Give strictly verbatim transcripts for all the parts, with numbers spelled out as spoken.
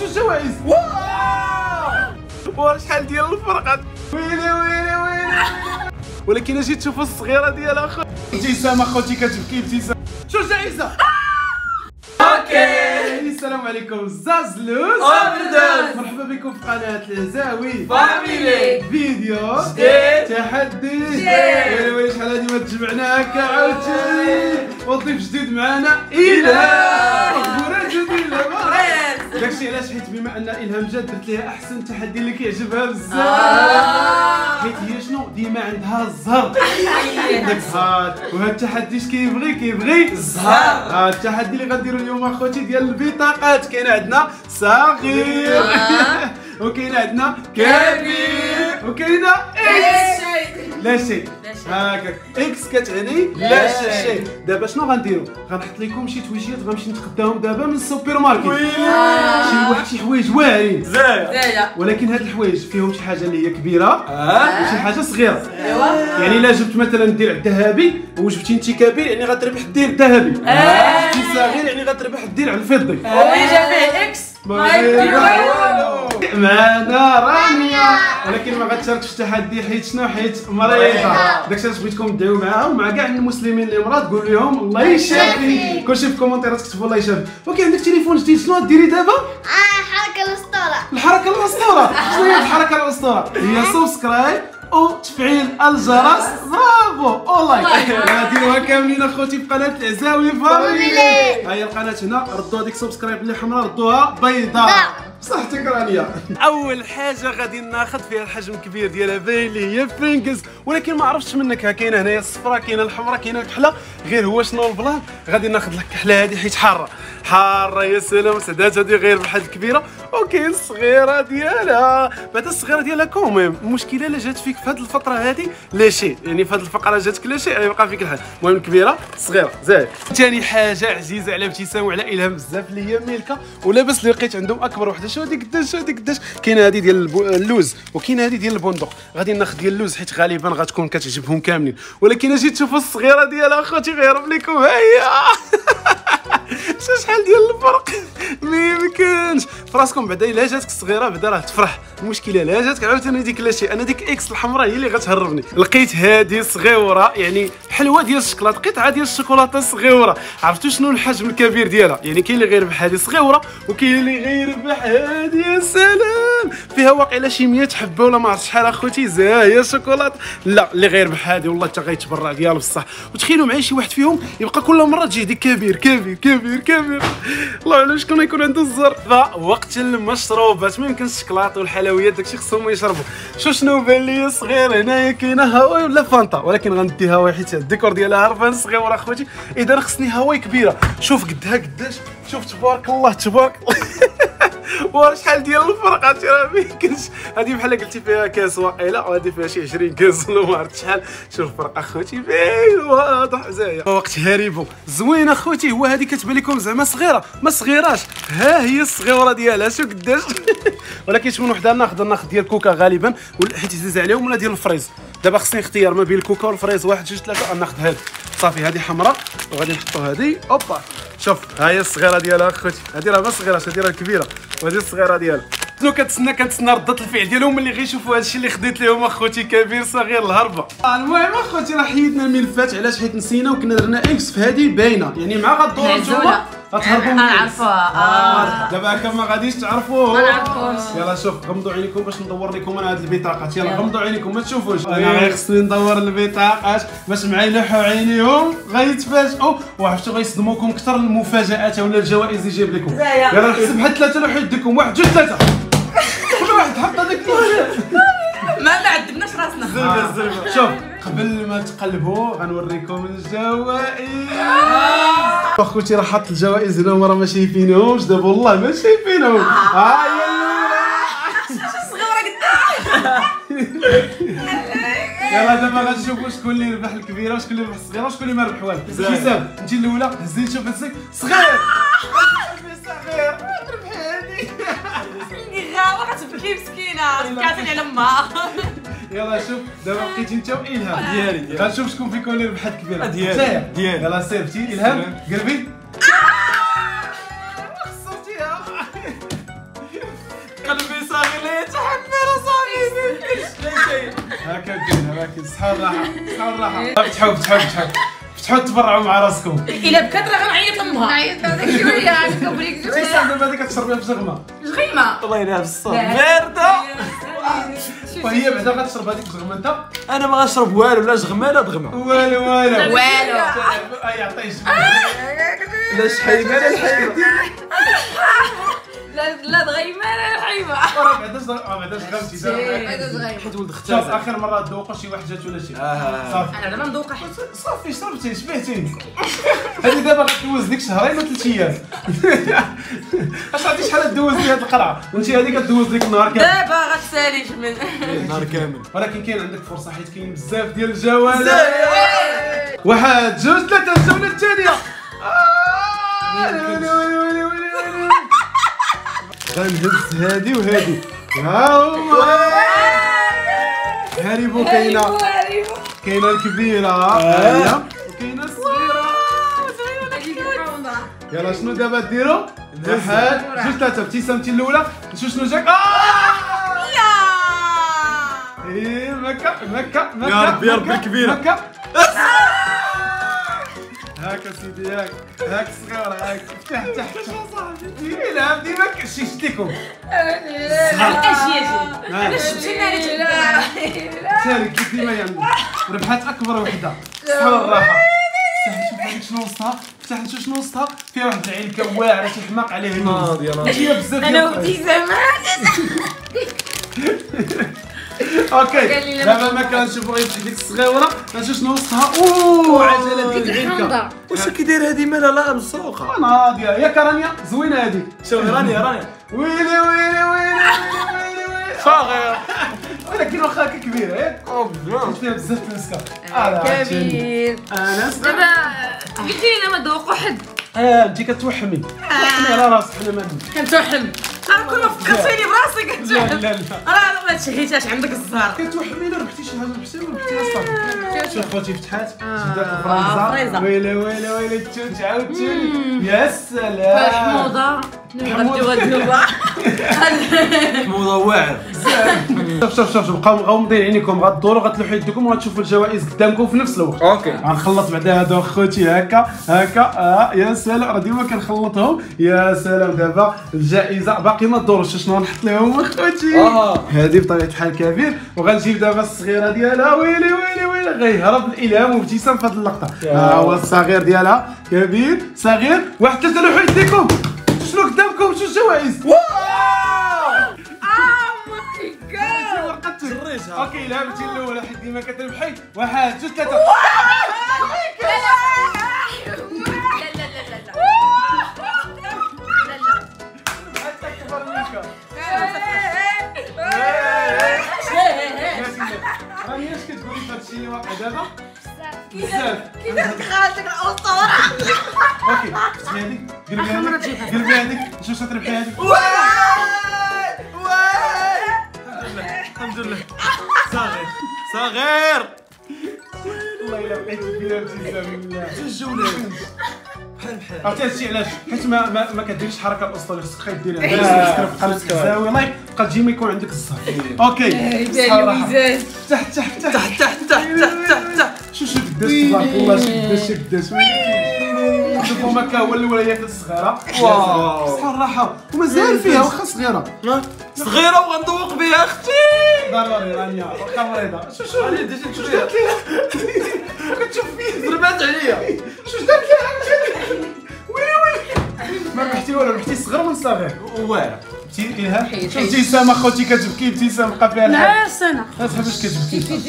الجوائز. واو شحال ديال الفرقات. ويلي ويلي ويلي. ولكن اجي تشوفوا الصغيره ديالها اخو. ابتسام اخوتي كتبكي ابتسام. شو الجائزه؟ اوكي السلام عليكم زازلوز وبردوز. مرحبا بكم في قناه الهزاوي فاميلي. فيديو جديد تحدي جديد. ويلي ويلي شحال هادي ما تجمعنا هكا عاوتاني وضيف جديد معنا الهام. اخبار جديده داكشي علاش حيت بما ان الهام جات درت ليها احسن تحدي اللي كيعجبها بزاف حيت هي شنو ديما عندها الزهر داك الزهر وهاد التحدي اش كيبغي كيبغي الزهر. هاد التحدي اللي غنديرو اليوم اخوتي ديال البطاقات كاين عندنا صغير وكاين عندنا كبير وكاينه اكس لا شيء هكاك اكس كتعني لا شيء. دابا شنو غنديرو غنحط لكم شي تويشيات غنمشي نتقداهم دابا من السوبر ماركت شي واحد شي حوايج واعرين زايا ولكن هاد الحوايج فيهم شي حاجه اللي هي كبيره وشي حاجه صغيره. ايوا يعني الا جبت مثلا دير الذهبي وجبتي انت كبير يعني غتربح دير الذهبي جبتي صغير يعني غتربح دير على الفضي ويجا فيه اكس معنا رانيا ولكن ما غتشاركش في التحدي حيت شنو حيت مريضه. داكشي علاش بغيتكم تدعيو معاها ومع كاع المسلمين اللي مرض قول لهم الله يشافي. كلشي في الكومنتيرات كتبوا الله يشافي. وكاين عندك تليفون جديد شنو غديري دابا؟ اه حركة الاسطورة. الحركه الاسطوره. شنو هي الحركه الاسطوره؟ هي سبسكرايب وتفعيل الجرس. برافو اونلاين ديروها كاملين اخوتي في قناه الهزاوي فاميلي. هاي القناه هنا ردوا هذيك سبسكرايب اللي حمراء ردوها بيضاء. صحتك رانيا. اول حاجه غادي ناخذ فيها الحجم الكبير ديالها باين اللي هي فرينكس ولكن ما عرفتش منك ها كاينه هنايا الصفراء كاينه الحمراء كاينه الكحله غير هو شنو البلان. غادي ناخذ لك الكحله هذه حيت حاره حاره يا سلام سدات هذه غير بحال الكبيره وكاين الصغيره ديالها. بعد الصغيره ديالها كوميم المشكله الا جات فيك في هذه الفتره هذه لا شيء يعني في هذه الفقره جاتك لا شيء غيبقى فيك الحال. المهم الكبيره صغيره زايد. ثاني حاجه عزيزه على ابتسام وعلى الهام بزاف اللي هي ميلكا ولاباس اللي لقيت عندهم اكبر وحده. شو هذه قداش هذه قداش كاينه هذه ديال اللوز وكاينه هذه ديال البندق. غادي ناخذ ديال اللوز حيت غالبا غتكون كتعجبهم كاملين ولكن اجي تشوفوا الصغيره ديالها اخوتي غير لكم ها هي. شحال ديال الفرق ما يمكنش فراسكم. بعدا الا جاتك الصغيره بعدا راه تفرح. المشكله لا جاتك عاوتاني ديك لا شيء. انا ديك اكس الحمراء هي اللي غتهربني. لقيت هذه صغيره يعني حلوه ديال الشكلاط قطعه ديال الشوكولاته صغيره. عرفتوا شنو الحجم الكبير ديالها؟ يعني كاين اللي غير بحال هذه صغيره وكاين اللي غير بحال هذه. يا سلام فيها واقيلا شي مية حبه ولا ما عرفت شحال اخوتي زاهيه شوكولاط. لا اللي غير بحال هذه والله حتى غيتبرع ديال بصح. وتخيلوا معايا شي واحد فيهم يبقى كل مره تجي ديك كبير كبير كبير كبير. الله على شكون يكون عنده الزر. وقت المشروبات ما يمكنش الشكلاط والحلويات داكشي خصهم يشربوا. شو شنو بان لي صغير هنايا كاينه هواي ولا فانتا ولكن غندي هواي حيت الديكور ديالها هربان صغيره اخوتي. اذا خصني هواي كبيره. شوف قدها قداش شوف تبارك الله تبارك الله. وشحال ديال الفرقات راه ما يمكنش. هذه بحال قلتي فيها كاس واقيلا وهذه فيها شي عشرين كاس ولا ما عرفت شحال. شوف الفرق اخوتي باين واضح زايا. وقت هاريبو زوين اخوتي. هو هذه كتبان لكم زعما صغيره ما صغيراش. ها هي الصغيره ديالها شو قداش. ولكن شكون وحده ناخذ ناخذ ديال كوكا غالبا حيت عزيز عليهم ولا ديال الفريز. دابا خصني اختيار ما بين الكوكا والفريز واحد جوج ثلاثه ناخذ هذه صافي. هذه حمراء وغادي نحطوا هذه اوبا. شوف ها هي الصغيره ديالها اخوتي. هذه راه ما صغيره هذه راه الكبيره وهذه الصغيره ديالها. شنو كنتسنى كنتسنى رده الفعل ديالهم ملي غيشوفوا هذا الشيء اللي خديت لهم اخوتي كبير صغير الهربه. المهم اخوتي راه حيدنا الملفات علاش حيت نسينا وكنا درنا اكس في هذه باينه يعني مع غدوروا نتوما غتهربوا. نعرفوها اه دابا هكا ما غاديش تعرفوه. ما نعرفوش. يلا شوف غمضوا عينيكم باش ندور لكم انا هاد البطاقات. يلا غمضوا عينيكم ما تشوفوش. انا غير خصني ندور البطاقات باش مع يلوحوا عينيهم غيتفاجئوا وعرفتوا غيصدموكم اكثر المفاجات ولا الجوائز اللي جايب لكم. يلا نحسب بحال ثلاثه لوحوا يدكم. واحد جوج ثلاثه. كل واحد حط هذاك ما عذبناش راسنا. زلبه زلبه. شوف قبل ما تقلبوا غنوريكم الجوائز. اخوتي راه حط الجوائز هنا راه ما شايفينهمش دابا والله ما شايفينهم. ها هي صغيره قدام. يلا دابا غنشوفوا شكون اللي ربح الكبيره وشكون اللي ربح الصغيره وشكون اللي ما ربح والو. حساب انت الاولى هزي نشوف هزك صغير صغير ربح هذه. غاوه كتبكي مسكينه كاتني على امها. يلا شوف دابا بقيتي انت والهام ديالي. غنشوف شكون فيكم اللي ربحت كبيره. ديالي ديالي. يلا سيرتي الهام قلبي. خسرتيها. صاغر لا يتحمل صاحبي لا شيء. هكا كاين هكا صحة الراحة صحة الراحة. فتحوا فتحوا فتحوا فتحوا تبرعوا مع راسكم. الا بكات راه غنعيط لامها. نعيط هذاك شويه عندكم بريك شي شويه. صافي دابا هذيك كتشربيها بزغمة. زغيمه. الله ينهى الصوت باردة. وهي بعدا غتشرب هذيك الزغمة انت. انا ما غنشرب والو لا جغمه لا ضغمه. والو والو. والو. اي عطيه لا شحيمه لا الحيمه. لا لا ضغيمه لا الحيمه. راه بعدا اه بعدا شغلتي دابا. هذا صغير. حيت ولد شوف اختها. اخر مرة تذوقوا شي واحد جات ولا شي. آه. صافي. انا دابا مذوقه حيت صافي شربتي شبعتي. هذه دابا غدوز ديك شهرين ولا ثلاث ايام. اش عرفتي شحال دوز لي هاد القرعه وانت هذيك كدوز لك النهار كامل. دابا غتساليش من نهار كامل. ولكن كاين عندك فرصه حيت كاين بزاف ديال الجوائز. واحد جوج ثلاثه الجوله الثانيه. ويلي ويلي ويلي ويلي ويلي. غنهز هادي وهادي. ها هما. هاريبو كاينه كاينه الكبيره هاهي وكاينه الصغيره. يلا شنو دابا ديروا؟ واحد جوج ثلاثه ابتسامتي الاولى نشوف شنو جاك. لا ايه مكة مكة مكة يا ربي يا ربي الكبيرة. مكة. هاكا سيدي هاك هاك صغيرة هاك تحت تحت صاحبي. لا بدي مكة شي شتيكم. اجي انا شفتي انا سالي كيف ديما يعني ربحات أكبر وحدة. صحة والراحة. فتح نشوف هذيك شنو وسطها. فتح نشوف شنو وسطها. فيها واحد العين واعرة تحماق عليه. ناضي ناضي. فيها بزاف انا وابتسامات. اوكي دابا ما كنشوفوا غير ديك الصغيره نشوف شنو وسطها. اوه عجله ديك العنكه. واش كيداير هادي مالها لا مسوقه. ناضيه ياك رانيا زوينه هادي. شوف راني راني ويلي ويلي ويلي ويلي ويلي. صغير. ولكن واخا هكا كبيره ياك فيها بزاف المسكه. كبير. انا دابا قلتي لي ما ذوق واحد. اه انت كتوحمي. توحمي على راسك حنا ما كنتوحم. راه كل ما فكرتيني براسي لا كنتوحم. لا لا راه ما تشهيتاش عندك الزهر. كتوحمي الا ربحتي شي حاجه بحساب ربحتيها صافي. شوف خوتي فتحات جبدات فريزة. الفريزه. ويلي ويلي ويلي التوت عاوتاني. يا سلام. حموضه غدوها دابا. حموضه واعر. شوف شوف شوف بقاو مغمضين عينيكم غدوروا غتلوحوا يدكم وغتشوفوا الجوائز قدامكم في نفس الوقت. اوكي غنخلط بعدا هادو خوتي هكا هكا. اه يا سلام راه ديما كنخلطهم. يا سلام دابا الجائزه باقي ما دورش شنو غنحط لهم خوتي. اه هذه بطبيعه الحال كبير وغنجيب دابا الصغيره ديالها. ويلي ويلي ويلي غيهرب الالهام وابتسام في هذه اللقطه. ها هو الصغير ديالها كبير صغير. واحد ثلاثه لوحوا يديكم شنو قدامكم شنو الجوائز. جريتها. اوكي لعبتي الاولى حيت ديما كتربحي. واحد جوج ثلاثه. اكبر منك. راني اش كتقولي في هادشي اللي واقع دابا؟ بزاف. خالتك الاسطوره. اوكي فتحي هذيك قلبي هذيك قلبي هذيك شوف شنو تربحي هذيك. الحمد لله. صغير صغير. والله الا بقيت فيها ابتسام بالله. جوج جولات بحال بحال. عرفتي هادشي علاش؟ حيت ما ما, ما كديرش حركه الاسطوري خصك خايف ديرها. سبسكرايب بحال الزاويه لايك بقى ديما يكون عندك الزهر. اوكي صراحه تحت تحت تحت تحت تحت تحت تحت تحت. شوف شوف قداش تبارك الله شوف قداش قداش. شوفوا مكا هو الاوليات الصغيره. واو. صحه الراحه ومازال فيها واخا صغيره. صغيره وغندوق بها اختي. ضروري رانيا واخا مريضه. شوف شوف علي ديتي شويه كتشوف فيه ضربات عليا. شوف دارت لها. ويلي ويلي ما ربحتي والو ربحتي الصغير من الصغير. واعر. شفتي الهام شفتي ابتسامه خوتي كتبكي ابتسام بقى فيها الحال. نعس انا. لا تحبش كتبكي.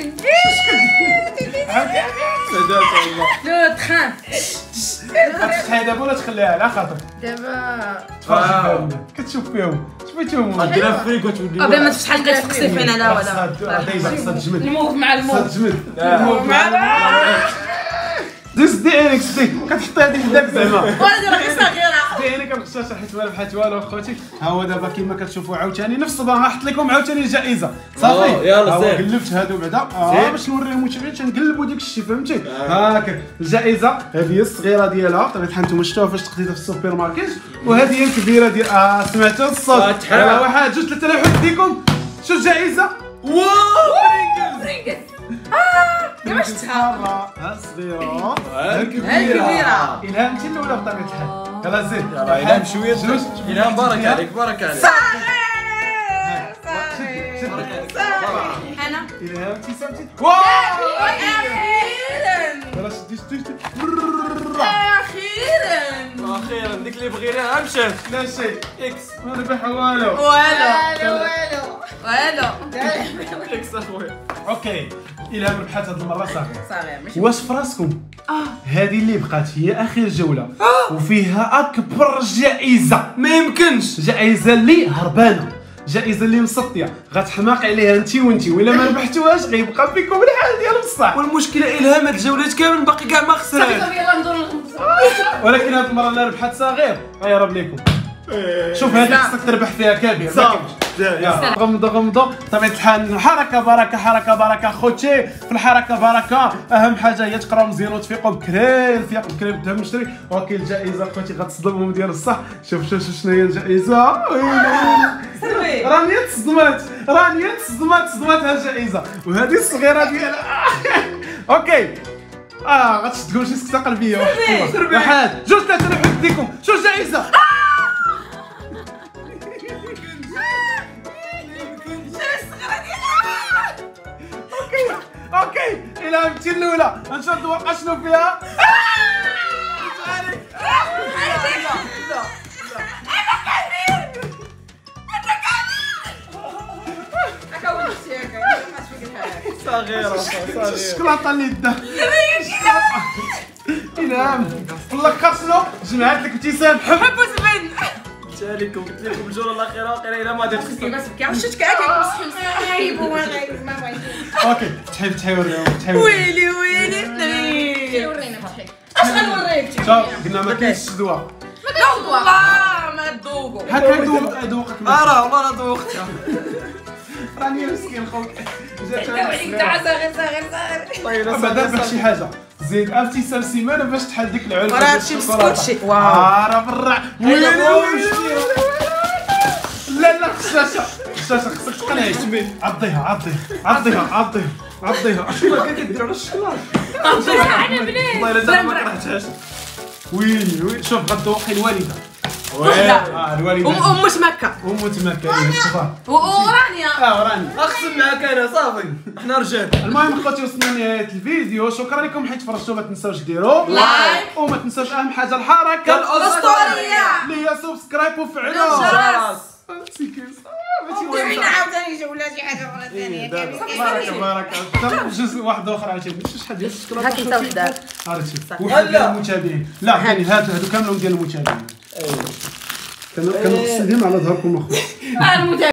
سدات الله. لا تخان. غتفتحي دابا ولا تخليها على خاطرك؟ دابا تفرجي فيهم كتشوف فيهم شفتيهم غديرها في فريكو تولي. قبل ما تفتح لقيت فقسي فين انا ولا. دايما خصها تجمد. الموف مع خصها الموف. تجمد. الموف مع دي سدي عينك سدي كتحطي هذيك قدامك زعما. وانا دابا غير صغيره. سدي عينك شكرا خشاشه حيت ما ربحت والو اخوتي. ها هو دابا كيما كتشوفوا عاوتاني نفس الصباغه غنحط لكم عاوتاني الجائزه صافي. يلا سير سير قلبت هادو بعدا اه باش نوريهم المتابعين تنقلبوا داك الشيء فهمتي. هاكا الجائزه هذه هي الصغيره ديالها طبيعه الحال نتوما شفتوها فاش تقضيتها في السوبر ماركت، وهذه هي الكبيره ديال اه سمعتوا الصوت. يلا واحد جوج ثلاثه لا يحط يديكم. شو الجائزه؟ واو برينجلز كيما شفتها ها الصغيره الكبيره. الهام انت الاولى بطبيعه الحال. يلا زيد يلا الهام شويه جوج. الهام بارك عليك بارك عليك انا الهام ابتسامتي. واو اخيرا يلا شدي شدي شدي. اخيرا اخيرا ديك اللي بغيناها مشات. لا شيء اكس ما ربح والو. والو والو والو والو اكس اخويا. اوكي الهام ربحات هذه المره صافي. صافي ماشي واش في راسكم هذه اللي بقات هي اخر جوله وفيها اكبر جائزه؟ ما يمكنش. جائزه اللي هربانه، جائزه اللي مسطيه غتحماق عليها انت وانت، ولا ما ربحتوهاش غيبقى فيكم الحال ديال بصح. والمشكله الهام هاد الجولات كامل باقي كاع ما صافي خسرات. صافي يلا ندور نغمسو. ولكن هذه المره اللي ربحت صغير غيهرب لكم. شوف هذيك خصك تربح فيها كبير. صافي. يلا غمضوا غمضوا بطبيعة الحال. حركة بركة حركة بركة خوتي، في الحركة بركة. أهم حاجة هي تقراو مزيان وتفيقوا بكري، الفياق بكري بدهم نشري. وكاين الجائزة خوتي غتصدمهم ديال الصح. شوف شوف شوف شنو هي الجائزة. سيرفي راني تصدمات راني تصدمات تصدمات ها الجائزة، وهذه الصغيرة ديالها. اوكي اه غتشدكم شي سكتة قلبية. واحد واحد جوج ثلاثة نحط يديكم. شو الجائزة؟ اوكي الى انت الاولى نشوف نتوقع شنو فيها. صغيره صغيره. الشوكولاته اللي دا الهام والله شنو جمعت لك ابتسام حب. حب وزبن قلت لكم قلت لكم الجوله الاخيره واقيلا الا ما درت كيما سبكي عرفتش كاع كيكون ما بغيتش. اوكي تحي تحي وريهم تحي. ويلي ويلي ورينا فتحي. اش غنوريك شوف قلنا ما كاينش الشدوه. والله ما تذوقوا هكا يذوق يذوقك. اه راه والله انا ذوقتها. راني مسكين خوك جات عليك تاع صغير صغير صغير. طيب بعدا باش شي حاجه زيد ابتسام سيمانه باش تحل ديك العلبه. راه هادشي بسكوتشي. واو اه راه بالرع. ويلي ويلي. لا لا خشاشه خشاشه خصك تقنعي. عضيها عضيها عضيها عضيها عضيها. شنو كاين كدير على الشكلاط؟ انا بنات. والله الا ما كرهتهاش. ويلي ويلي. شوف غتذوقي الوالده. وحده اه الوالده ام ام مكه ام تماكا صفا. ورانيا اه راني. اقسم معاك انا صافي احنا رجال. المهم اخوتي وصلنا لنهايه الفيديو. شكرا لكم حيت فرجتوا. ما تنساوش ديروا لايك. وما تنساوش اهم حاجه الحركه الاسطوريه اللي هي سبسكرايب وفعلوا الجرس. دعينا عاوتاني جولة شي حاجة أخرى ثانية. بارك بارك. جزء واحد اخر عاوتاني شحال ديال الشكلاط. هاك انت وحدك. عرفتي واحد ديال المتابعين. لا كاين هادو هادو كاملهم ديال المتابعين. كانوا كانوا مقصدين على ظهركم اخويا.